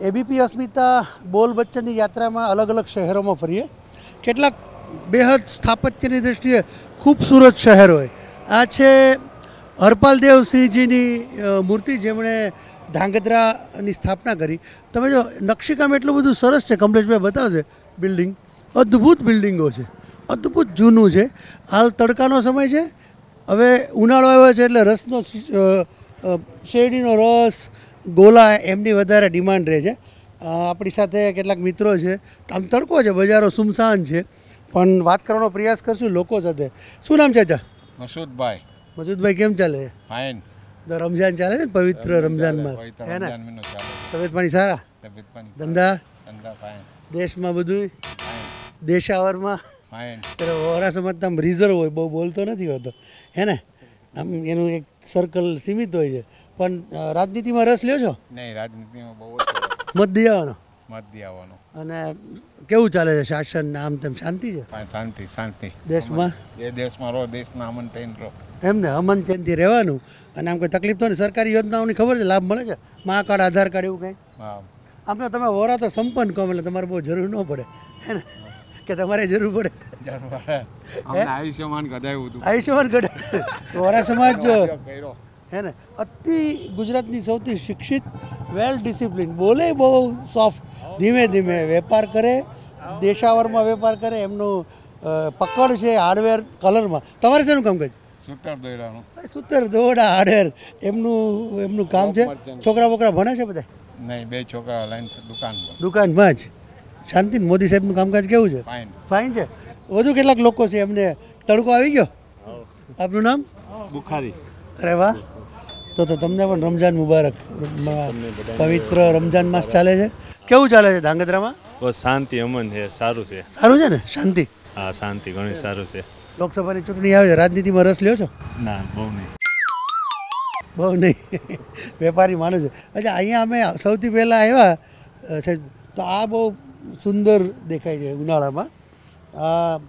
ABP અસ્મિતા બોલ બચ્ચનની યાત્રામાં અલગ અલગ શહેરોમાં ફરીએ. કેટલાક બેહદ સ્થાપત્યની દૃષ્ટિએ ખૂબસૂરત શહેર હોય. આ છે હરપાલદેવસિંહજીની મૂર્તિ, જેમણે ધાંગધ્રાની સ્થાપના કરી. તમે જો નકશીકામ એટલું બધું સરસ છે, કમલેશભાઈ બતાવશે. બિલ્ડિંગ અદ્ભુત બિલ્ડિંગો છે, અદ્ભુત જૂનું છે. હાલ તડકાનો સમય છે, હવે ઉનાળો આવ્યો છે એટલે રસનો શેરડીનો રસ, ગોલા એમની વધારે ડિમાન્ડ રહે છે. આપણી સાથે કેટલાક મિત્રો છે. આમ તડકો છે, બજારો સુમસાન છે, પણ વાત કરવાનો પ્રયાસ કરશું લોકો સાથે. શું નામ છે ચાચા? મસૂદભાઈ. મસૂદભાઈ, કેમ ચાલે? ફાઇન. રમજાન ચાલે છે ને, પવિત્ર રમજાનમાં હે ને? તબિયત પાણી સારા? ધંધા ફાઇન. દેશમાં બધું દેશાવરમાં ફાઇન. વોરા સમાજતા આમ રિઝર્વ હોય, બહુ બોલતો નથી હોતો હે ને? આમ એનું એક સર્કલ સીમિત હોય છે. પણ રાજનીતિમાં રસ લ્યો છો? નહીં, રાજનીતિમાં બહુ મત દઈ આવવાનો. મત દઈ આવવાનો. અને કેવું ચાલે છે શાસન? આમ તેમ શાંતિ છે? શાંતિ શાંતિ. દેશમાં એ દેશમાં રહો, દેશના અમન થઈને રહો. એમને અમન ચેનથી રહેવાનું. અને આમ કોઈ તકલીફ તો નહીં? સરકારી યોજનાઓની ખબર છે, લાભ મળે છે? મા કાર્ડ, આધાર કાર્ડ એવું કંઈ? હા. આમ તો તમે વોરા તો સંપન્ન કહો એટલે તમારે બહુ જરૂર ન પડે હે ને? કે તમારે જરૂર પડે? આયુષ્યમાન કદાયું હતું. આયુષ્યમાન કાર્ડ. વોરા સમાજ હે ને અતિ ગુજરાતની સૌથી શિક્ષિત, વેલ ડિસિપ્લિન, બોલે બહુ સોફ્ટ, ધીમે ધીમે વેપાર કરે, દેશાવરમાં વેપાર કરે. એમનું પકડ છે હાર્ડવેર કલરમાં. તમારે શેનું કામ કરે? સૂતર દોડાનું. સૂતર દોડા હાર્ડવેર એમનું કામ છે. છોકરા બોકરા ભણે છે બધા? નહીં, 2 છોકરા લાઈન દુકાનમાં જ. શાંતિ. મોદી સાહેબનું કામકાજ કેવું છે? ફાઇન. ફાઇન છે. વધુ કેટલાક લોકો છે એમને તડકો આવી ગયો? આપનું નામ? બુખારી. અરે વાહ! તો તમને પણ રમજાન મુબારક. પવિત્ર રમજાન માસ ચાલે છે. કેવું ચાલે છે ધાંગધ્રામાં? બસ શાંતિ, અમન છે, સારું છે. સારું છે ને? શાંતિ. હા, શાંતિ ઘણી સારું છે. લોકસભાની ચૂંટણી આવે છે, રાજનીતિમાં રસ લ્યો છો? ના, બહુ નહીં. બહુ નહીં. વેપારી માણસ છે. અચ્છા, અહીંયા અમે સૌથી પહેલાં આવ્યા સાહેબ, તો આ બહુ સુંદર દેખાય છે ઉનાળામાં. આ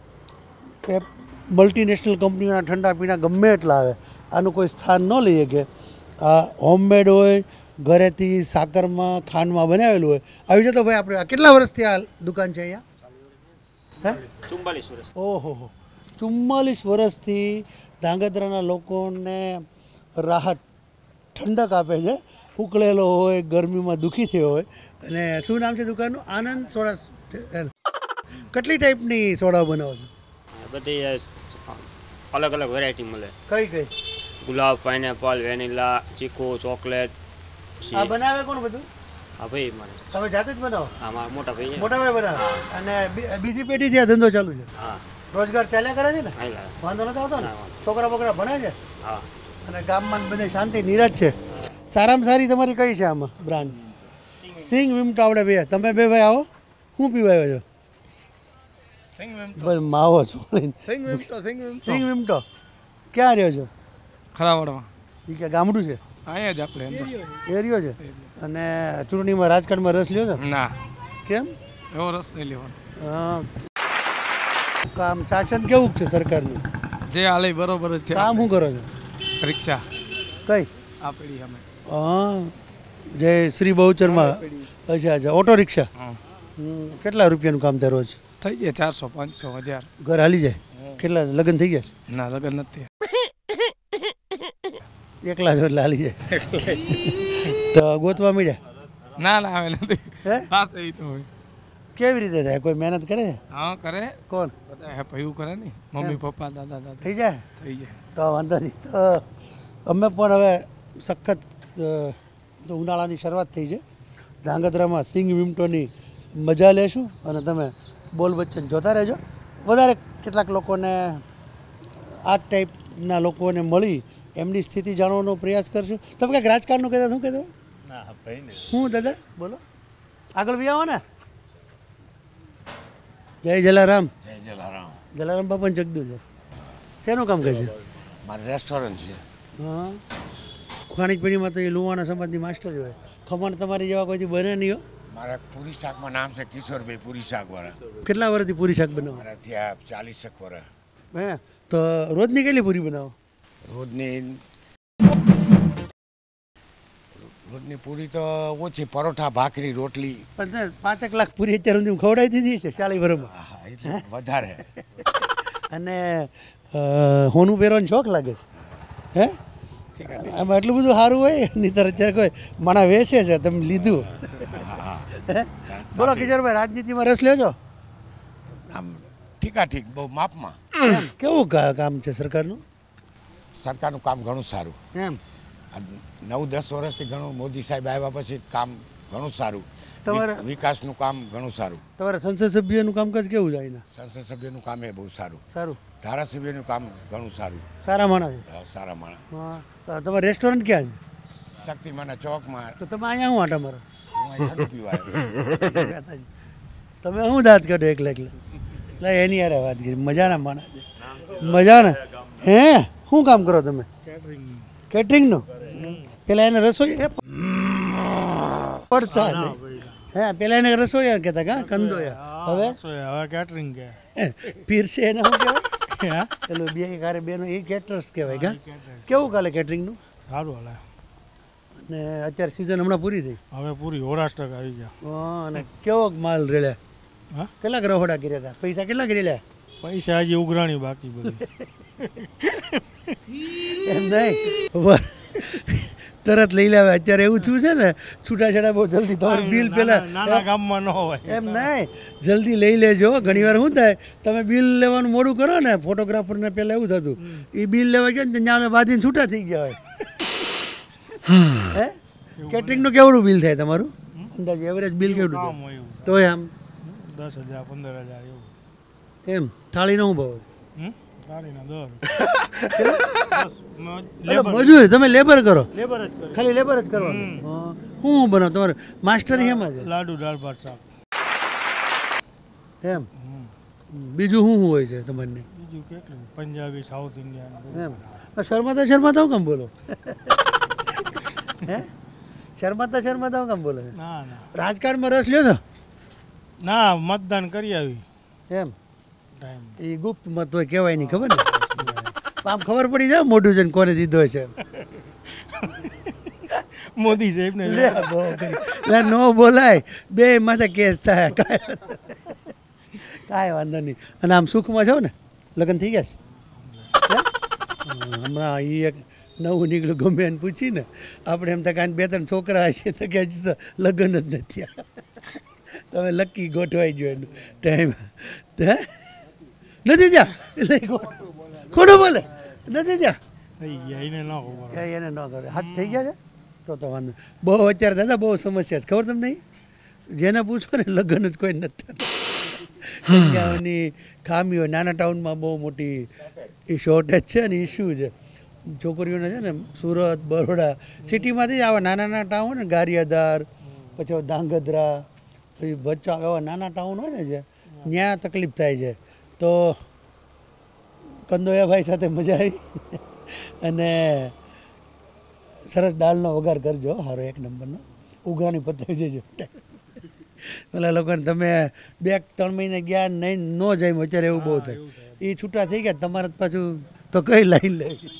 મલ્ટીનેશનલ કંપનીઓના ઠંડા પીણા ગમે એટલા આવે, આનું કોઈ સ્થાન ન લઈએ. કે આ હોમમેડ હોય, ઘરેથી સાકરમાં ખાંડમાં બનાવેલું હોય. આવી જતો ભાઈ. આપણે કેટલા વર્ષથી આ દુકાન છે અહીંયા? હે? 44 વર્ષ. ઓહો, 44 વર્ષથી ધાંગધ્રાના લોકોને રાહત, ઠંડક આપે છે. ઉકળેલો હોય, ગરમીમાં દુઃખી થયો હોય. અને શું નામ છે દુકાનનું? આનંદ સોડા. કેટલી ટાઈપની સોડા બનાવો છો? બધી અલગ અલગ વેરાયટી મળે. કઈ કઈ? ગુલાબ, પાઇનેપલ, વેનીલા, ચીકુ, ચોકલેટ. આ બનાવે કોણ બધું? હા ભાઈ, મારે. તમે જાતે જ બનાવો? હા, મારા મોટા ભાઈ. મોટા ભાઈ બનાવે. અને બીજી પેઢીથી આ ધંધો ચાલુ છે? હા. રોજગાર ચાલ્યા કરે છે ને? હા. વાંધો નથી આવતો ને? છોકરા બોકરા ભણે છે? હા. અને ગામમાં બધે શાંતિ, નિરાજ છે. સારામાં સારી તમારી કઈ છે આમાં બ્રાન્ડ? સિંગ વિમટો. આવડે ભાઈ, તમે બે ભાઈ આવો. શું પીવા આવ્યો છો? બસ માવો છો. સિંગ વિમટો. ક્યાં રહ્યો છો? ખરાવાડમાં. એ કે ગામડું છે? અહીંયા જ આપણે એરિયો છે. અને ચૂંટણીમાં રાજકારણમાં રસ લ્યો છો? ના. કેમ? એવો રસ નહીં લેવાનો. હા. કામ શાસન કેવું છે સરકારનું? જે હાલે બરોબર જ છે. કામ શું કરો છો? રિક્ષા કઈ? આ પડી અમે. હા, જે શ્રી બહુચરમાં. અચ્છા અચ્છા, ઓટો રિક્ષા. કેટલા રૂપિયાનું કામ થાય રોજ? થઈ જાય 400, 500, 1000. ઘર હાલી જાય? કેટલા લગ્ન થઈ ગયા? ના, લગ્ન નથી. એકલા જ એટલે હાલી જાય. તો ગોતવા મળ્યા? ના ના, આવે નથી. હે? હા, એ તો હોય. કેવી રીતે થાય? કોઈ મહેનત કરે? હા, કરે. કોણ? બધા એવું કરે ને, મમ્મી પપ્પા, દાદા દાદા. થઈ જાય? થઈ જાય. તો વાંધો નહીં. તો અમે પણ હવે સખત ઉનાળાની શરૂઆત થઈ છે. ધાંગધ્રામાં સિંગ વિમટોની મજા લેશું. અને તમે બોલ બચ્ચન જોતા રહેજો. વધારે કેટલાક લોકોને, આ ટાઈપના લોકોને મળી એમની સ્થિતિ જાણવાનો પ્રયાસ કરશું. તમે કંઈક રાજકારણનું કહેતા? શું કહેતા? ના ભાઈ ને. હું દાદા બોલો, આગળ બી આવો ને. જય જલારામ. જય જલારામ. જલારામ બાપાને જગદું છે. શેનું કામ કરે છે? મારે રેસ્ટોરન્ટ છે. હા. ખાણીપીણીમાં તો એ લુવાણા સમાજની માસ્ટર હોય. ખમણ તમારી જેવા કોઈથી બને નહીં હો. મારા પૂરી શાકમાં નામ છે કિશોરભાઈ પૂરી શાકવાળા. કેટલા વર્ષથી પૂરી શાક બનાવો? મારાથી આ 40 વર્ષ. હે? તો રોજની કેટલી પૂરી બનાવો? રોજની રોજની પૂરી તો ઓછી, પરોઠા ભાખરી રોટલી. પણ 5 લાખ પૂરી અત્યાર સુધી ખવડાવી દીધી છે 40 વર્ષમાં. હા, એટલે વધારે. અને હોનું પહેરવાનો શોખ લાગે છે હે આમાં એટલું બધું સારું હોય નહીં અત્યારે કોઈ માણા વેચે છે તમે લીધું. બોલો કિશોરભાઈ, રાજનીતિમાં રસ લ્યો છો? આમ ઠીકાઠીક, બહુ માપમાં. કેવું કામ છે સરકારનું? સરકારનું કામ ઘણું સારું. એમ 9-10 વર્ષથી ઘણું મોદી સાહેબ આવ્યા પછી કામ ઘણું સારું. તમારે- વિકાસનું કામ ઘણું સારું. તમારા સંસદ સભ્યનું કામકાજ કેવું જાય એના? સંસદ સભ્યનું કામ એ બહુ સારું. સારું, ધારાસભ્યનું કામ ઘણું સારું. સારા માણસ છે. સારા માણસ. હા, તો તમારું રેસ્ટોરન્ટ ક્યાં છે? શક્તિમાના ચોકમાં તો તમે અહીંયા શું આટા મારો? હું અહીં ઠંડુ પીવા આવ્યો. તમે શું દાંત કાઢો એકલા લે એની યાર વાત કરી. મજાના માણસ છે, મજાના. હે શું કામ કરો તમે? કેટરિંગનું. પેલા એને રસોઈ પડતા હે પેલા એને રસોઈ કહેતા કા કંદોયા. હવે હવે કેટરિંગ કે પીરસે એને શું કહેવાય? પેલું બે કારે બેનો એ કેટરર્સ કહેવાય કા? કેવું કાલે કેટરિંગનું? સારું હાલે. અને અત્યારે સિઝન હમણાં પૂરી થઈ. હવે પૂરી 50% આવી ગયા. હા, અને કેવો માલ રેલ્યા? હા, કેટલાક રહોડા કર્યા હતા? પૈસા કેટલાક રેલ્યા? પૈસા હજી ઉઘરાણી બાકી બધી. એમ નહીં, તરત લઈ લાવે. અત્યારે એવું થયું છે ને, છૂટાછેડા બહુ જલ્દી. તમારું બિલ પેલા નાના ગામમાં ન હોય. એમ નહીં, જલ્દી લઈ લેજો. ઘણી વાર શું થાય, તમે બિલ લેવાનું મોડું કરો ને, ફોટોગ્રાફરને પહેલાં એવું થતું, એ બિલ લેવા ગયો ને ત્યાં બાંધીને છૂટા થઈ ગયા હોય. હે કેટરિંગનું કેવડું બિલ થાય તમારું અંદાજે? એવરેજ બિલ કેવડું કામ થાય? હોય એવું. તો આમ 10,000 15,000 એવું. એમ થાળીનો શું ભાવ? તારીના 10. મજૂર તમે લેબર કરો? લેબર જ કરે. ખાલી લેબર જ કરવાનું. શું બનાવો તમારે? માસ્ટર એમાં છે લાડુ દાળ ભાત શાક. એમ? બીજું શું હોય છે તમારે? બીજું કેટલું પંજાબી સાઉથ ઇન્ડિયન. એમ શર્માતા શર્માતા હું કામ બોલો? હે શર્માતા શર્માતા હું કામ બોલે? ના ના રાજકારણમાં રસ લ્યો છો? ના, મતદાન કરી આવી એમ ટાઈમ. એ ગુપ્ત મત હોય, કહેવાય નહીં, ખબર ને? આમ ખબર પડી જાય મોઢું છે ને કોને દીધો છે. મોદી સાહેબ ને લે બહુ કરી. લે નો બોલાય, બે માથે કેસ થાય. કાંઈ વાંધો નહીં. અને આમ સુખમાં છો ને? લગ્ન થઈ ગયા છે? હમણાં એ એક નવું નીકળ્યું, ગમે એને પૂછીને આપણે એમ તો કાંઈ 2-3 છોકરા હશે તો કે હજી તો લગ્ન જ નથી થયા. તમે લકી ગોઠવાઈ ગયો એનું ટાઈમ. હે નથી ત્યાં એટલે ખોટું બોલે નથી ત્યાં. થઈ ગયા એને ન ખબર. ક્યાંય એને ન કરે. હાથ થઈ ગયા છે તો વાંધો. બહુ અત્યારે દાદા બહુ સમસ્યા છે, ખબર તમને? નહીં, જેને પૂછો ને લગ્ન જ કોઈ નથી થતું. કન્યાઓની ખામીઓ નાના ટાઉનમાં બહુ મોટી એ શોર્ટેજ છે ને ઇસ્યુ છે. છોકરીઓને છે ને સુરત બરોડા સિટીમાંથી જ આવા નાના નાના ટાઉન ને, ગારિયાધાર પછી ધાંગધ્રા પછી ભચાઉ એવા નાના ટાઉન હોય ને જે ત્યાં તકલીફ થાય છે. તો કંદોયાભાઈ સાથે મજા આવી અને સરસ દાળનો વઘાર કરજો, સારો 1 નંબરનો. ઉઘરાણી પતાવી દેજો. પેલા લોકોને તમે 2-3 મહિને ગયા નહીં ન જાય, અત્યારે એવું બહુ થાય. એ છૂટા થઈ ગયા, તમારે પાછું તો કઈ લાઈન લેવી.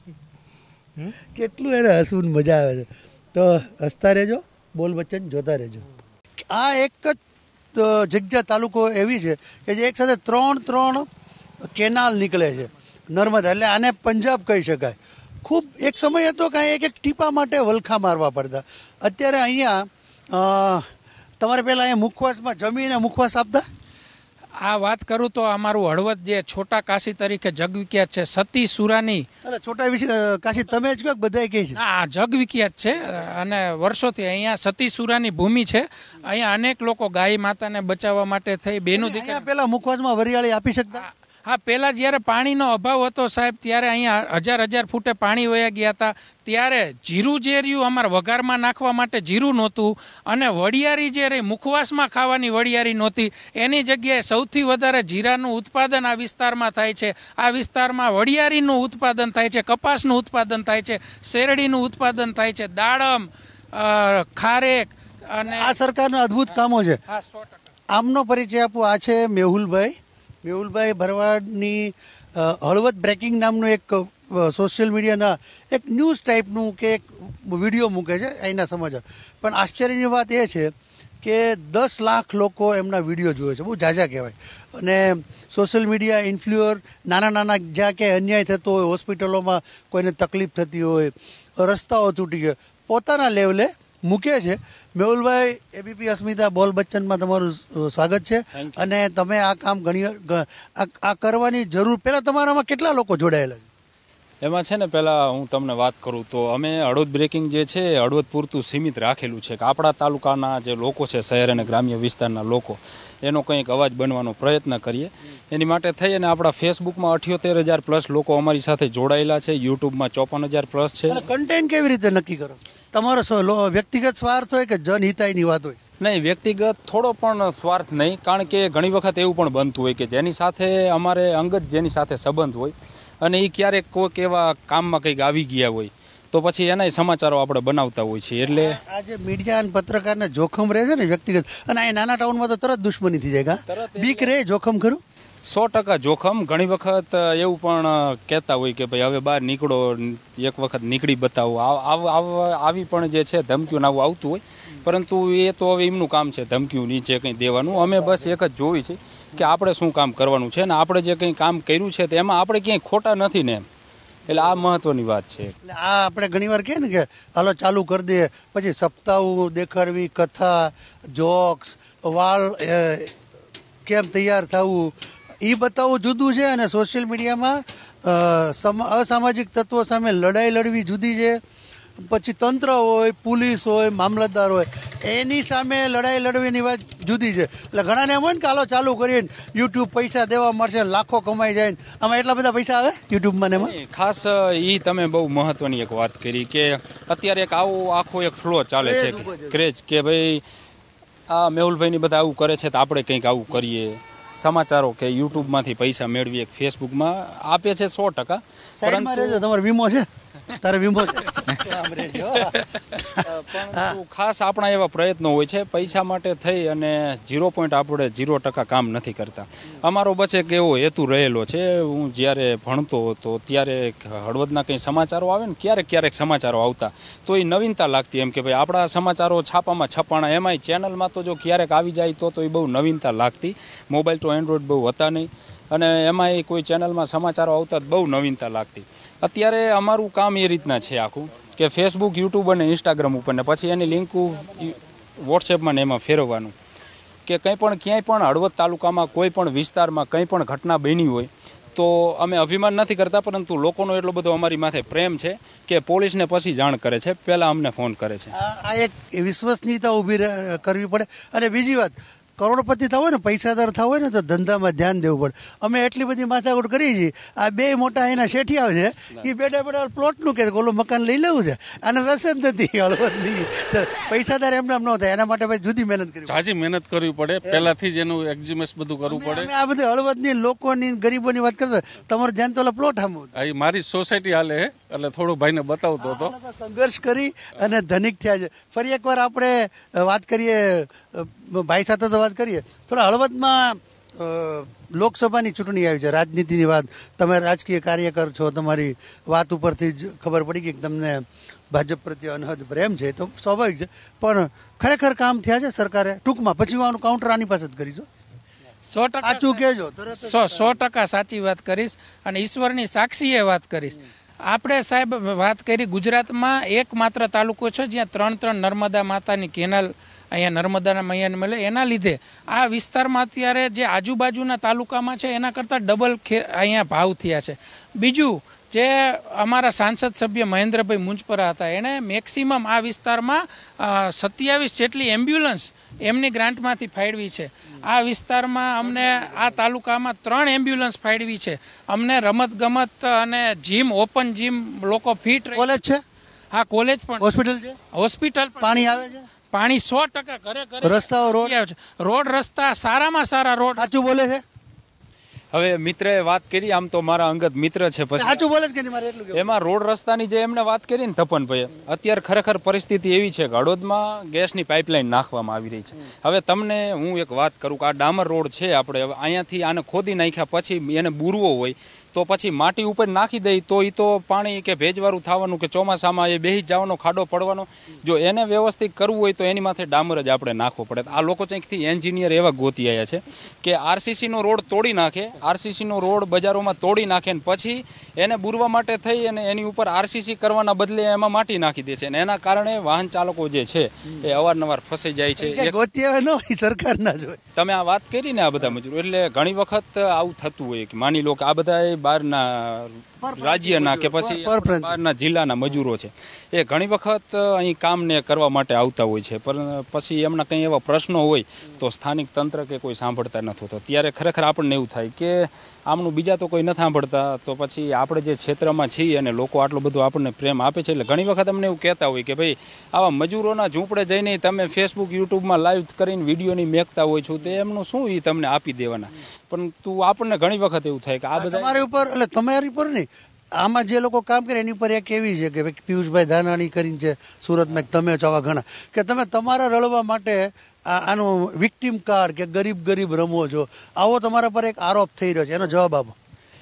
કેટલું એને હસવું મજા આવે છે. તો હસતા રહેજો, બોલ બચ્ચન જોતા રહેજો. આ એક જ જગ્યા તાલુકો એવી છે કે જે એક સાથે 3 કેનાલ નીકળે છે નર્મદા, એટલે આને પંજાબ કહી શકાય. ખૂબ એક સમય હતો કાંઈ એક ટીપા માટે વલખા મારવા પડતા. અત્યારે અહીંયા તમારે પહેલાં અહીંયા મુખવાસમાં જમીને મુખવાસ આપતા? આ વાત કરું તો અમારું હળવદ જે છોટા કાશી તરીકે જગવિખ્યાત છે, સતી સુરાની. અરે છોટા કાશી તમે જ કહો બધા કહે છે? આ જગવિખ્યાત છે અને વર્ષોથી અહીંયા સતી સુરાની ભૂમિ છે. અહીંયા અનેક લોકો ગાય માતાને બચાવવા માટે થઈ બેનું દીકરા. પેલા મુખવાસમાં વરિયાળી આપી શકતા? હા, પહેલા જ્યારે પાણીનો અભાવ હતો સાહેબ, ત્યારે અહીંયા 1000 ફૂટે પાણી વયા ગયા હતા. ત્યારે જીરું જે રહ્યું અમારા વઘારમાં નાખવા માટે જીરું નહોતું, અને વડિયારી જે રહી મુખવાસમાં ખાવાની વડિયારી નહોતી. એની જગ્યાએ સૌથી વધારે જીરાનું ઉત્પાદન આ વિસ્તારમાં થાય છે. આ વિસ્તારમાં વડિયારીનું ઉત્પાદન થાય છે, કપાસનું ઉત્પાદન થાય છે, શેરડીનું ઉત્પાદન થાય છે, દાડમ, ખારેક. અને આ સરકારના અદ્ભુત કામો છે. હા, 100%. આમનો પરિચય આપો. આ છે મેહુલભાઈ ભરવાડની હળવદ બ્રેકિંગ નામનું એક સોશિયલ મીડિયાના એક ન્યૂઝ ટાઈપનું કે એક વિડીયો મૂકે છે અહીંના સમાચાર, પણ આશ્ચર્યની વાત એ છે કે 10 લાખ લોકો એમના વિડીયો જોવે છે, બહુ ઝાઝા કહેવાય. અને સોશિયલ મીડિયા ઇન્ફ્લુઅર નાના નાના જ્યાં ક્યાંય અન્યાય થતો હોય, હોસ્પિટલોમાં કોઈને તકલીફ થતી હોય, રસ્તાઓ તૂટી ગયા, પોતાના લેવલે મૂકે છે. મેહુલભાઈ, એબીપી અસ્મિતા બોલ બચ્ચનમાં તમારું સ્વાગત છે. અને તમે આ કામ આ કરવાની જરૂર, પહેલાં તમારામાં કેટલા લોકો જોડાયેલા છે? એમાં છે ને, પહેલાં હું તમને વાત કરું તો અમે હળવદ બ્રેકિંગ જે છે હળવદ પૂરતું સીમિત રાખેલું છે કે આપણા તાલુકાના જે લોકો છે, શહેર અને ગ્રામ્ય વિસ્તારના લોકો, એનો કંઈક અવાજ બનવાનો પ્રયત્ન કરીએ. એની માટે થઈ અને આપણા ફેસબુકમાં 78,000+ લોકો અમારી સાથે જોડાયેલા છે, યુટ્યુબમાં 54,000+ છે. કન્ટેન્ટ કેવી રીતે નક્કી કરો? તમારો વ્યક્તિગત સ્વાર્થ હોય કે જનહિતાયની વાત હોય? નહીં, વ્યક્તિગત થોડો પણ સ્વાર્થ નહીં, કારણ કે ઘણી વખત એવું પણ બનતું હોય કે જેની સાથે અમારે અંગત જેની સાથે સંબંધ હોય અને એ ક્યારેક કોઈક એવા કામમાં કંઈક આવી ગયા હોય તો પછી એનાય સમાચારો આપણે બનાવતા હોય છે. એટલે આ જે મીડિયા અને પત્રકારને જોખમ રહે છે ને વ્યક્તિગત, અને આ નાના ટાઉનમાં તો તરત દુશ્મની થઈ જાય, બીક રહે, જોખમ ખરું? 100% જોખમ. ઘણી વખત એવું પણ કહેતા હોય કે ભાઈ હવે બહાર નીકળો, એક વખત નીકળી બતાવો, આવી પણ જે છે ધમકીઓ આવું આવતું હોય. પરંતુ એ તો હવે એમનું કામ છે ધમકીઓ નીચે કંઈ દેવાનું. અમે બસ એક જ જોવી છે કે આપણે શું કામ કરવાનું છે, ને આપણે જે કંઈ કામ કર્યું છે તેમાં આપણે ક્યાંય ખોટા નથી ને એમ. એટલે આ મહત્વની વાત છે. એટલે આ આપણે ઘણી વાર કહીએ ને કે હાલો ચાલુ કરી દઈએ, પછી સપ્તાહ દેખાડવી, કથા, જોક્સ, વાળ કેમ તૈયાર થવું, એ બતાવવું જુદું છે. અને સોશિયલ મીડિયામાં અસામાજિક તત્વો સામે લડાઈ લડવી જુદી છે. પછી તંત્ર હોય, પોલીસ હોય, મામલતદાર હોય, એની સામે લડાઈ લડવીની વાત જુદી છે. એટલે ઘણાને એમ હોય ને કે હાલો ચાલુ કરીએ, યુટ્યુબ પૈસા દેવા મળશે, લાખો કમાઈ જાય. આમાં એટલા બધા પૈસા આવે યુટ્યુબમાં? એમાં ખાસ એ તમે બહુ મહત્વની એક વાત કરી કે અત્યારે એક આખો એક ફ્લો ચાલે છે, ક્રેઝ, કે ભાઈ આ મેહુલભાઈની બધા આવું કરે છે તો આપણે કંઈક આવું કરીએ. સમાચારો કે યુટ્યુબમાંથી પૈસા મેળવીએ, ફેસબુકમાં આપે છે 100%. પરંતુ તમારો વીમો છે, તારે વીમો છે. પરંતુ ખાસ આપણા એવા પ્રયત્નો હોય છે પૈસા માટે થઈ અને 0% કામ નથી કરતા. અમારો બસ એક એવો હેતુ રહેલો છે. હું જ્યારે ભણતો હતો ત્યારે હળવદના કંઈ સમાચારો આવે ને, ક્યારેક સમાચારો આવતા તો એ નવીનતા લાગતી, એમ કે ભાઈ આપણા સમાચારો છાપામાં છપાણા, એમાંય ચેનલમાં તો જો ક્યારેક આવી જાય તો એ બહુ નવીનતા લાગતી. મોબાઈલ તો એન્ડ્રોઈડ બહુ હતા નહીં, અને એમાંય કોઈ ચેનલમાં સમાચારો આવતા બહુ નવીનતા લાગતી. અત્યારે અમારું કામ એ રીતના છે આખું કે ફેસબુક, યુટ્યુબ અને ઇન્સ્ટાગ્રામ ઉપર ને પછી એની લિંકુ વોટ્સએપમાં ને એમાં ફેરવવાનું કે કંઈ પણ ક્યાંય પણ હળવદ તાલુકામાં કોઈ પણ વિસ્તારમાં કંઈ પણ ઘટના બની હોય તો અમે અભિમાન નથી કરતા, પરંતુ લોકોનો એટલો બધો અમારી માથે પ્રેમ છે કે પોલીસને પછી જાણ કરે છે, પહેલાં અમને ફોન કરે છે. આ એક વિશ્વસનીયતા ઊભી કરવી પડે. અને બીજી વાત, કરોડપતિ થવું હોય ને, પૈસાદાર થવું હોય ને, તો ધંધામાં ધ્યાન દેવું પડે. અમે એટલી બધી માથાકૂટ કરી છે. આ બે મોટા એના શેઠિયા છે, એ બેઠા પ્લોટનું કે ઓલું મકાન લઈ લેવું છે, આને રસ જ નથી હળવદની. પૈસાદાર એમને એમ ન થાય, એના માટે ભાઈ જુદી મહેનત કરવી, ઝાઝી મહેનત કરવી પડે, પહેલાથી જ એનું એક્ઝિમેસ બધું કરવું પડે. આ બધી હળવદની લોકોની ગરીબોની વાત કરતા, તમારું ધ્યાન તો પ્લોટ સામું. મારી સોસાયટી હાલે એટલે થોડું ભાઈને બતાવતો હતો. સંઘર્ષ કરી અને ધનિક થયા છે. ફરી એકવાર આપણે વાત કરીએ, ભાઈ સાથે તો વાત કરીએ થોડા. હળવદમાં લોકસભાની ચૂંટણી આવી છે, રાજનીતિની વાત. તમે રાજકીય કાર્યકર છો, તમારી વાત ઉપરથી જ ખબર પડી ગઈ કે તમને ભાજપ પ્રત્યે અનહદ પ્રેમ છે, તો સ્વાભાવિક છે. પણ ખરેખર કામ થયા છે સરકારે? ટૂંકમાં પછી હું આનું કાઉન્ટર આની પાસે જ કરીશું. 100% સાચું કહેજો. 100% સાચી વાત કરીશ અને ઈશ્વરની સાક્ષીએ વાત કરીશ. આપણે સાહેબ વાત કરી, ગુજરાતમાં એકમાત્ર તાલુકો છે જ્યાં 3 નર્મદા માતાની કેનાલ અહીંયા નર્મદાના મૈયાને મળે. એના લીધે આ વિસ્તારમાં અત્યારે જે આજુબાજુના તાલુકામાં છે એના કરતાં ડબલ અહીંયા ભાવ થયા છે. બીજું, જે અમારા સાંસદ સભ્ય મહેન્દ્રભાઈ મુંજપરા હતા, એણે મેક્સિમમ આ વિસ્તારમાં 27 જેટલી એમ્બ્યુલન્સ એમની ગ્રાન્ટમાંથી ફાળવી છે. આ વિસ્તારમાં અમને આ તાલુકામાં 3 એમ્બ્યુલન્સ ફાળવી છે. અમને રમતગમત અને જીમ, ઓપન જીમ લોકો ફિટ. કોલેજ છે? હા, કોલેજ પણ. હોસ્પિટલ છે? હોસ્પિટલ. પાણી આવે છે? પાણી 100% ઘરે ઘરે. રસ્તાઓ, રોડ રસ્તા સારામાં સારા રોડ. સાચું બોલે છે? હવે મિત્રએ વાત કરી, આમ તો મારા અંગત મિત્ર છે, પછી સાચું બોલે છે કે નહીં? મારે એટલું કહેવું. એમાં રોડ રસ્તાની જે એમને વાત કરી ને તપનભાઈ, અત્યારે ખરેખર પરિસ્થિતિ એવી છે કે હળવદમાં ગેસની પાઇપલાઇન નાખવામાં આવી રહી છે. હવે તમને હું એક વાત કરું કે આ ડામર રોડ છે, આપણે અહીંયાથી આને ખોદી નાખ્યા પછી એને બુરવો હોય તો પછી માટી ઉપર નાખી દઈ તો એ તો પાણી કે ભેજવાળું થવાનું કે ચોમાસામાં એ બેસી જવાનો ખાડો પડવાનો. જો એને વ્યવસ્થિત કરવું હોય તો એની માથે ડામર જ આપણે નાખવો પડે. આ લોકો કંઈકથી એન્જિનિયર એવા ગોતી આવ્યા છે કે આરસીસીનો રોડ તોડી નાખે, આરસીસીનો રોડ બજારોમાં તોડી નાખે ને પછી એને બુરવા માટે થઈ અને એની ઉપર આરસીસી કરવાના બદલે એમાં માટી નાખી દે છે અને એના કારણે વાહન ચાલકો જે છે એ અવારનવાર ફસાઈ જાય છે. ગોતી આવે ન હોય સરકારના જ હોય. તમે આ વાત કરી ને આ બધા મજૂરો, એટલે ઘણી વખત આવું થતું હોય કે માની લો કે આ બધા બહારના રાજ્યના કે પછી બહારના જિલ્લાના મજૂરો છે, એ ઘણી વખત અહીં કામને કરવા માટે આવતા હોય છે, પણ પછી એમના કંઈ એવા પ્રશ્નો હોય તો સ્થાનિક તંત્ર કે કોઈ સાંભળતા નથી હોતો. ત્યારે ખરેખર આપણને એવું થાય કે આમનું બીજા તો કોઈ નથી સાંભળતા, તો પછી આપણે જે ક્ષેત્રમાં છીએ અને લોકો આટલો બધો આપણને પ્રેમ આપે છે, એટલે ઘણી વખત અમને એવું કહેતા હોય કે ભાઈ આવા મજૂરોના ઝૂંપડે જઈને તમે ફેસબુક યુટ્યુબમાં લાઈવ કરીને વિડીયોની મેકતા હોય છો, તો એમનું શું એ તમને આપી દેવાના. પરંતુ આપણને ઘણી વખત એવું થાય કે આ બધા તમારી ઉપર એટલે તમારી ઉપર નહીં, આમાં જે લોકો કામ કરે એની પર એક એવી છે કે પિયુષભાઈ ધાનાણી કરીને છે સુરતમાં, તમે ચોકા ઘણા કે તમે તમારા રળવા માટે આનો વિક્ટિમ કાર્ડ કે ગરીબ રમો છો, આવો તમારા પર એક આરોપ થઈ રહ્યો છે, એનો જવાબ આપો.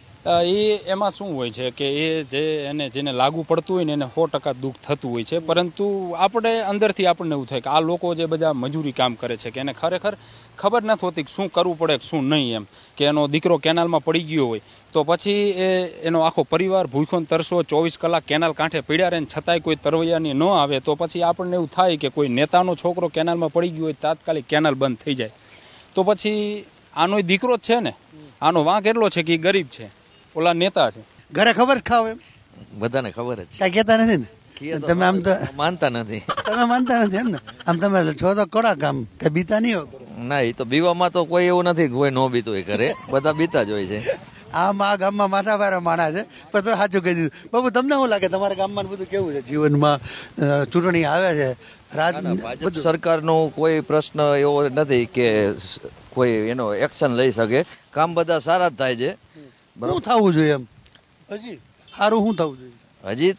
એમાં શું હોય છે કે એ જેને લાગુ પડતું હોય ને એને 100% દુઃખ થતું હોય છે, પરંતુ આપણે અંદરથી આપણને એવું થાય કે આ લોકો જે બધા મજૂરી કામ કરે છે કે એને ખરેખર ખબર નથી હોતી કે શું કરવું પડે કે શું નહીં. એમ કે એનો દીકરો કેનાલમાં પડી ગયો હોય તો પછી એનો આખો પરિવાર ભૂખો તરસો 24 કલાક કેનાલ કાંઠે પીડ્યા રહે, છતાંય કોઈ તરવૈયાની ન આવે તો પછી આપણને એવું થાય કે કોઈ નેતાનો છોકરો કેનાલમાં પડી ગયો હોય, તાત્કાલિક કેનાલ બંધ થઈ જાય, તો પછી આનો દીકરો જ છે ને, આનો વાંક એટલો છે કે એ ગરીબ છે, ઓલા નેતા છે. ઘરે ખબર ખાવ એમ બધાને ખબર જ છે, કઈ કહેતા નથી ને તમે? આમ તો માનતા નથી. તમે માનતા નથી એમ ને? આમ તમે છો તો કડા કામ કે બીતા નહીં હોય? ના, એ તો બીવામાં તો કોઈ એવું નથી કોઈ નો બીતું એ કરે, બધા બીતા જ હોય છે. આ ગામમાં માથા ભારે માણા છે, પણ તો સાચું કહી દીધું. બાબુ તમને શું લાગે તમારા ગામમાં બધું કેવું છે જીવનમાં? ચૂંટણી આવે છે, ભાજપ સરકારનો કોઈ પ્રશ્ન એવો નથી કે કોઈ એનો એક્શન લઈ શકે. કામ બધા સારા જ થાય છે. શું થવું જોઈએ એમ હજી સારું શું થવું જોઈએ? હજી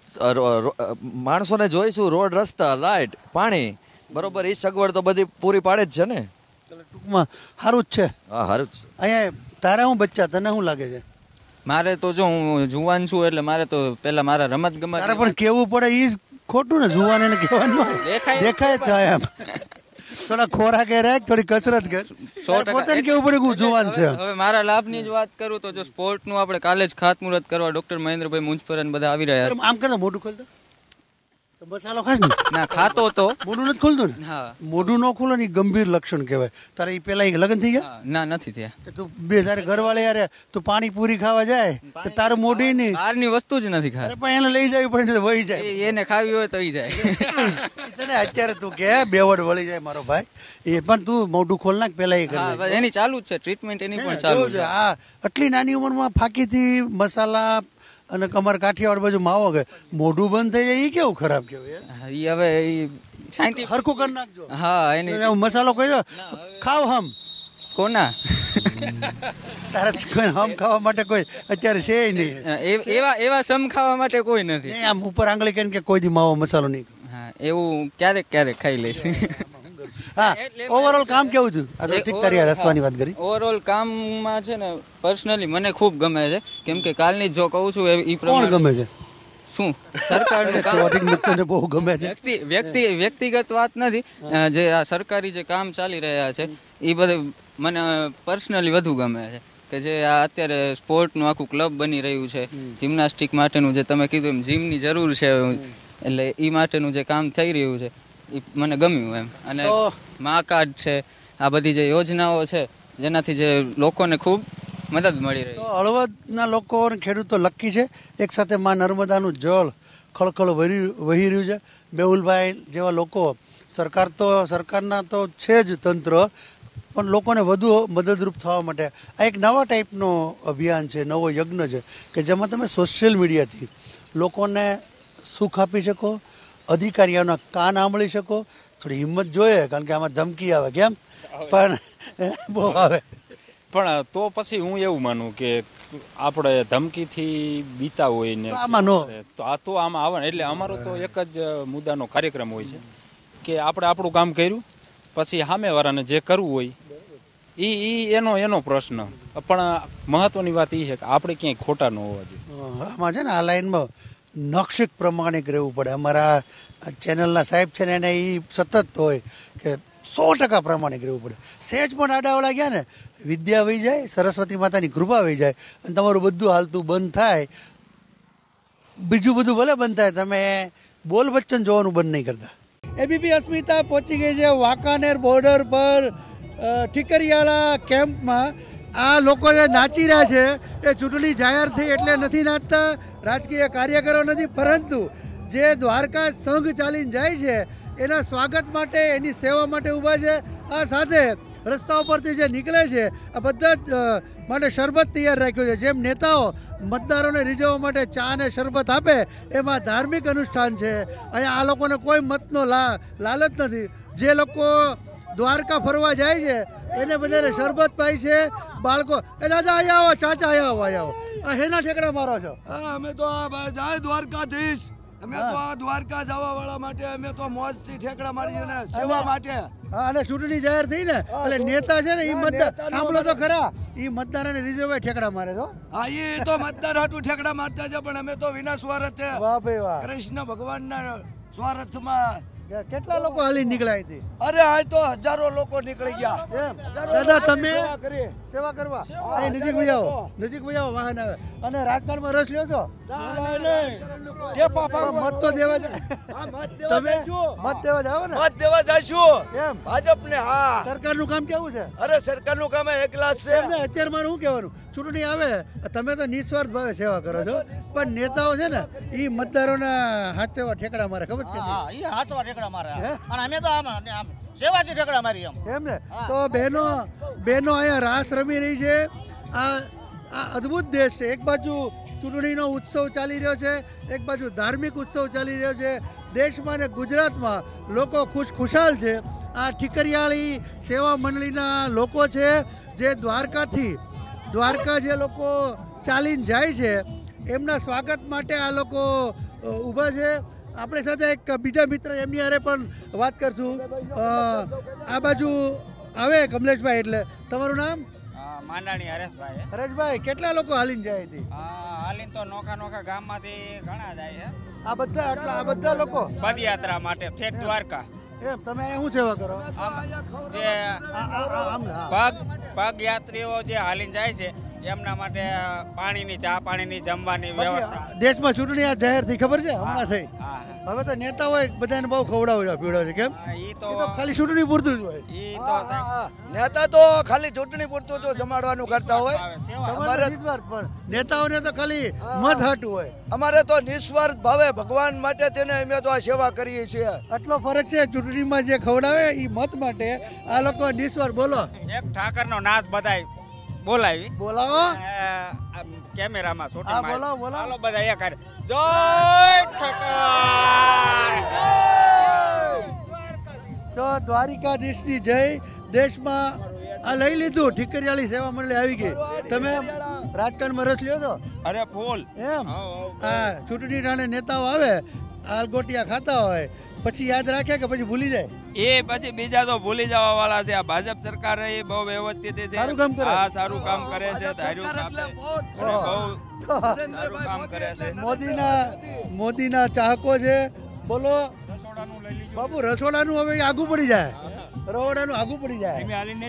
માણસોને જોઈશું રોડ, રસ્તા, લાઇટ, પાણી બરોબર, એ સગવડ તો બધી પૂરી પાડે જ છે ને. ટૂંકમાં સારું જ છે. હા, સારું જ છે. અહીંયા તારા હું બચ્ચા, તને શું લાગે છે? મારે તો જો હું જુવાન છું એટલે મારે તો પેલા મારા રમત ગમત તારે પણ કેવું પડે એ ખોટું ને, જુવાન એને કહેવાનું દેખાય જ છે એમ. થોડા ખોરાક રાખ, થોડી કસરત કર, પોતાને કેવું પડે કે જુવાન છે. હવે મારા લાભની જ વાત કરું તો જો સ્પોર્ટનું આપણે કાલે જ ખાતમુહૂર્ત કરવા ડોક્ટર મહેન્દ્રભાઈ મુંજપરાને બધા આવી રહ્યા. આમ કરતા મોઢું ખોલતો મસાલો ખાસ ને? ના, ખાતો તો મોઢું નથી ખોલતું ને? હા, મોઢું ન ખોલો ને ગંભીર લક્ષણ કહેવાય. તારે એ પેલા લગ્ન થઈ ગયા? ના, નથી થયા. તું બે તારે ઘરવાળે યાર તું પાણીપુરી ખાવા જાય તો તારું મોઢું નહીં, બહારની વસ્તુ જ નથી ખાતી. પણ એને લઈ જવી પડે, વહી જાય. એને ખાવી હોય તો ઈ જાય. અત્યારે તું કે બેવડ વળી જાય મારો ભાઈ, એ પણ તું મોઢું ખોલ નાખ પેલા. એ એની ચાલુ જ છે ટ્રીટમેન્ટ, એની પણ ચાલુ છે. આ આટલી નાની ઉંમરમાં ફાંકીથી મસાલા અને કમર કાઠિયાવાડ બાજુ માવો કે મોઢું બંધ થઈ જાય, એ કેવું ખરાબ કેવું? ઈ હવે સાયન્ટિફિક હરખું કરી નાખજો. હા, એની મસાલો કહ્યો ખાવ હમ કોના તારે હમ ખાવા માટે કોઈ અત્યારે છે નહીં. એવા સમ ખાવા માટે કોઈ નથી. આમ ઉપર આંગળી કરીને કે કોઈ દી માવો મસાલો નહીં. હા, એવું ક્યારેક ખાઈ લઈશ. હા, ઓવરઓલ કામ કેવું છું? આ તો ઠીક તારી રસવાની વાત કરી. ઓવરઓલ કામમાં છે ને પર્સનલી મને ખૂબ ગમે છે, કેમ કે કાલની જો કહું છું એ પ્રમાણે ગમે છે. શું સરકારનું કામ બહુ ગમે છે? વ્યક્તિગત વાત નથી, જે આ સરકારી જે કામ ચાલી રહ્યા છે એ બધું મને પર્સનલી વધુ ગમે છે. કે જે આ અત્યારે સ્પોર્ટનું આખું ક્લબ બની રહ્યું છે, જિમ્નાસ્ટિક માટેનું જે તમે કીધું એમ જીમની જરૂર છે, એટલે એ માટેનું જે કામ થઈ રહ્યું છે એ મને ગમ્યું એમ. અને મા કાર્ડ છે, આ બધી જે યોજનાઓ છે જેનાથી જે લોકોને ખૂબ મદદ મળી રહી. હળવદના લોકો ખેડૂતો લકી છે, એક સાથે માં નર્મદાનું જળ ખળખળ વહી રહ્યું છે. મેહુલભાઈ જેવા લોકો, સરકારના તો છે જ તંત્ર, પણ લોકોને વધુ મદદરૂપ થવા માટે આ એક નવા ટાઈપનો અભિયાન છે, નવો યજ્ઞ છે કે જેમાં તમે સોશિયલ મીડિયાથી લોકોને સુખ આપી શકો, અધિકારીઓના કાન આંબળી શકો. થોડી હિંમત જોઈએ, કારણ કે આમાં ધમકી આવે, કેમ પણ બહુ આવે. પણ તો પછી હું એવું માનું કે આપણે ધમકીથી બીતા હોય ને તો આમાં આવે. એટલે અમારો તો એક જ મુદ્દાનો કાર્યક્રમ હોય છે કે આપણે આપણું કામ કર્યું, પછી સામેવાળાને જે કરવું હોય એનો પ્રશ્ન. પણ મહત્વની વાત એ છે કે આપણે ક્યાંય ખોટા ન હોવા જોઈએ. આમાં છે ને આ લાઈનમાં નક્ષિક પ્રમાણિક રહેવું પડે. અમારા ચેનલના સાહેબ છે ને એને એ સતત હોય કે 100% પ્રમાણિક રહેવું પડે. સહેજ પણ આડાવડા ગયા ને વિદ્યા વહી જાય, સરસ્વતી માતાની કૃપા વહી જાય અને તમારું બધું હાલતું બંધ થાય. બીજું બધું ભલે બંધ થાય, તમે બોલ વચન જોવાનું બંધ નહીં કરતા. એબીપી અસ્મિતા પહોંચી ગઈ છે વાંકાનેર બોર્ડર પર ઠીકરિયાળા કેમ્પમાં. આ લોકો જે નાચી રહ્યા છે એ ચૂંટણી જાહેર થઈ એટલે નથી નાચતા, રાજકીય કાર્યકરો નથી, પરંતુ જે દ્વારકા સંઘ ચાલીને જાય છે એના સ્વાગત માટે, એની સેવા માટે ઊભા છે. આ સાથે રસ્તા ઉપરથી જે નીકળે છે આ બધા જ માટે શરબત તૈયાર રાખ્યો છે. જેમ નેતાઓ મતદારોને રીઝવવા માટે ચા અને શરબત આપે, એમાં ધાર્મિક અનુષ્ઠાન છે. અહીંયા આ લોકોને કોઈ મતનો લાલચ નથી. જે લોકો દ્વારકા ફરવા જાય છે એને બધાને શરબત પાય છે. બાળકો એ દાદા અહીંયા આવો, ચાચા અહીંયા આવો, અહીંયા આવો. આ હેના ઠેકડા મારો છો? અમે તો જાય દ્વારકાધીશ, અમે તો આ દ્વારકા જવા વાળા માટે અમે તો મોજથી ઠેકડા મારી ને સેવા માટે. હા, અને ચૂંટણી જાહેર થઈ ને એટલે નેતા છે ને એ મતદાર સાંભળો તો ખરા, એ મતદારોને રીઝવે ઠેકડા મારે છો. હા, એ તો મતદાર હાટું ઠેકડા મારતા છે, પણ અમે તો વિના સ્વાર્થે વાહ ભાઈ વાહ કૃષ્ણ ભગવાનના સ્વાર્થમાં. કેટલા લોકો હાલી નીકળ્યા હતી? અરે આ તો હજારો લોકો નીકળી ગયા. દાદા તમે સેવા કરવા અહીં નજીક વજાવો, નજીક વજાવો, વાહન આવે. અને રાજકારણમાં રસ લ્યો છો? મત તો દેવા જાય. તમે મત દેવા જાઓ ને? મત દેવા જઈશું એમ ભાજપ ને. હા, સરકારનું કામ કેવું છે? અરે સરકારનું કામ એક ક્લાસ છે. અત્યારે મારું શું કહેવાનું, ચૂંટણી આવે તમે તો નિસ્વાર્થ ભાવે સેવા કરો છો, પણ નેતાઓ છે ને એ મતદારોના હાચવા ઠેકડા મારે, ખબર છે? હા, હાચવા ઠેકડા મારે. અને અમે તો આમ સેવાથી ઠેકડા મારી એમ ને. તો બહેનો અહીંયા રાસ રમી રહી છે. આ અદ્ભુત દેશ છે. એક બાજુ ચૂંટણીનો ઉત્સવ ચાલી રહ્યો છે, એક બાજુ ધાર્મિક ઉત્સવ ચાલી રહ્યો છે. દેશમાં અને ગુજરાતમાં લોકો ખુશખુશાલ છે. આ ઠીકરિયાળી સેવા મંડળીના લોકો છે જે દ્વારકા જે લોકો ચાલીને જાય છે એમના સ્વાગત માટે આ લોકો ઊભા છે. આપણી સાથે એક બીજા મિત્ર એમની હારે પણ વાત કરશું. આ બાજુ આવે કમલેશભાઈ, એટલે તમારું નામ? માંડાણી હરેશભાઈ. હરેશભાઈ, કેટલા લોકો હાલીને જાય છે? હાલીને તો નોખા ગામમાંથી ઘણા જાય છે. આ બધા લોકો પદયાત્રા માટે ઠેઠ દ્વારકા. એમ તમે શું સેવા કરો? જે પગયાત્રીઓ જે હાલીને જાય છે એમના માટે પાણીની, ચા પાણીની, જમવાની વ્યવસ્થા. દેશમાં ચૂંટણી આ જાહેર થઈ, ખબર છે? હમણાં થઈ. હવે તો નેતા હોય બધાને બહુ પીવડાવે છે. કેમ? ઈ તો ખાલી ચૂંટણી પૂરતું જ હોય. ઈ તો નેતા તો ખાલી ચૂંટણી પૂરતું તો જમાડવાનું કરતા હોય. અમારે નેતાઓને તો ખાલી મત હાટું હોય. અમારે તો નિસ્વાર્થ ભાવે ભગવાન માટે તેને અમે તો આ સેવા કરીએ છીએ. આટલો ફરક છે. ચૂંટણીમાં જે ખવડાવે એ મત માટે, આ લોકો નિસ્વાર્થ. બોલો એક ઠાકરનો નાદ બધાય બોલાવી, બોલાવો કેમેરામાં શૂટિંગ. હા, બોલાવો બોલાવો બધા એક જય ઠાકર. તો દ્વારિકાધીશની જય. દેશમાં આ લઈ લીધું, ઠીકરિયાળી સેવા મંડળી આવી ગઈ. તમે રાજકારણમાં રસ લ્યો છો? અરે ફૂલ. એમ આ ચૂંટણી ટાણે નેતાઓ આવે, આલગોટિયા ખાતા હોય, પછી યાદ રાખે કે પછી ભૂલી જાય? એ પછી બીજા તો ભૂલી જવા વાળા છે. આ ભાજપ સરકાર એ બહુ વ્યવસ્થિત છે, સારું કામ કરે. હા, સારું કામ કરે છે. મોદીના ચાહકો છે. બોલો બાપુ, રસોડાનું હવે આગું પડી જાય, રસોડાનું આગું પડી જાય.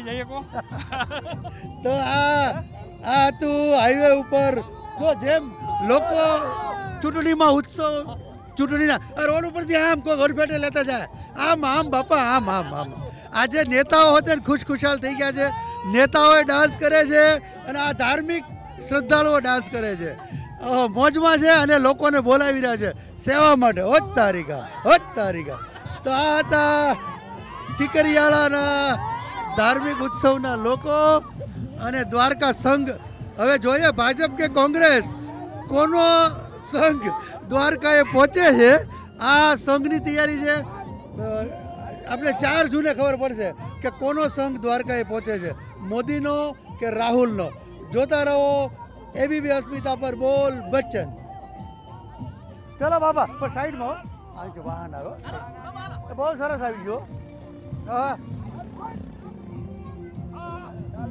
તો આ તું હાઈવે ઉપર જો જેમ લોકો ચૂંટણીમાં ઉત્સવ, ચૂંટણીના રોડ ઉપરથી આમ કોઈ ગરફેટે લેતા જાય, આમ બાપા, આમ. આજે નેતાઓ હોતે ખુશખુશાલ થઈ ગયા છે. નેતાઓએ ડાન્સ કરે છે અને આ ધાર્મિક શ્રદ્ધાળુઓ ડાન્સ કરે છે, મોજમાં છે અને લોકોને બોલાવી રહ્યા છે સેવા માટે. હોજ તારીખા. તો આ હતા ઠીકરિયાળાના ધાર્મિક ઉત્સવના લોકો અને દ્વારકા સંઘ. હવે જોઈએ ભાજપ કે કોંગ્રેસ, કોનો સંઘ દ્વારકાએ પહોંચે છે. આ સંઘની તૈયારી છે. આપણે 4 જૂને ખબર પડશે કે કોનો સંઘ દ્વારકાએ પહોંચે છે, મોદીનો કે રાહુલનો. જોતા રહો એબીપી અસ્મિતા પર બોલ બચ્ચન. ચલો બાબા, પણ સાઈડમાં આવી છે, વાહન આવ્યો, બહુ સરસ આવી ગયો.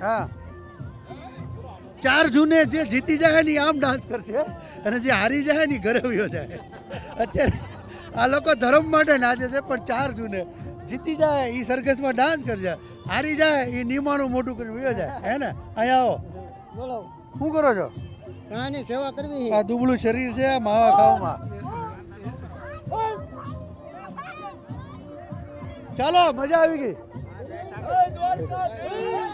હા 4 જૂને જે જીતી જાય ને ઈ આમ ડાન્સ કરશે અને જે હારી જાય ને ઈ ઘરે વયો જાય. અત્યારે આ લોકો ધર્મ માટે નાચે છે પણ 4 જૂને જીતી જાય એ સરઘસમાં ડાન્સ કરશે, હારી જાય એ નિમાણું મોટું કરીને વયો જાય. હે ને અહીંયા આવો, બોલો શું કરો છો? આની સેવા કરવી. આ દુબળું શરીર છે માવા ખાવામાં. ચાલો મજા આવી ગઈ.